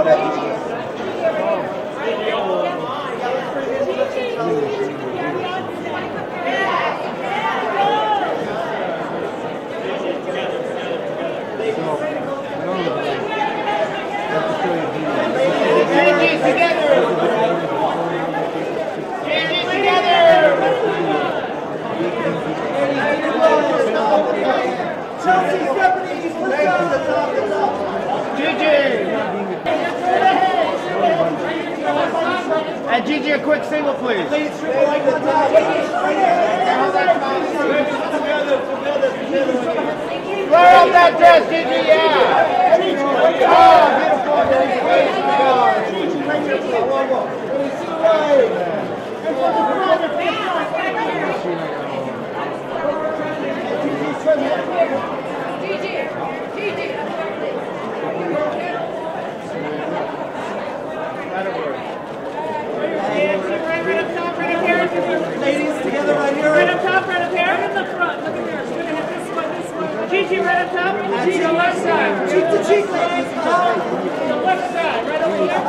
And Gigi, a quick single, please. Flare up that dress, Gigi, yeah. Oh, beautiful. Ladies, together right here. Right up top, right up here. Right in the front. Look at there. She's gonna hit this one, this one. Gigi, right up top. Gigi, the left side. Cheek to cheek, ladies. The left side, right over there.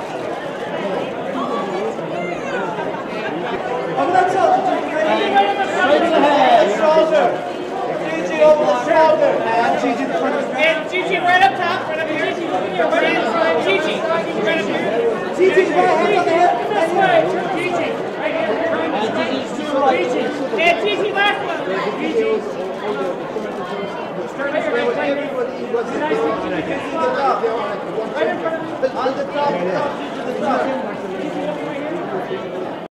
Over that shoulder, Gigi. Right in the front. Right in the head. Shoulder. Gigi, over the shoulder. And Gigi, the front of the And Gigi, right up top. Right up here. Gigi, look at here. Right inside. Gigi. Gigi, right up here. Gigi, right hand on the hip. This way. Gigi. Right here. Gigi. And Gigi, last one. Gigi. Start right here. Nice. Right in front of you. On the top, Gigi, the top.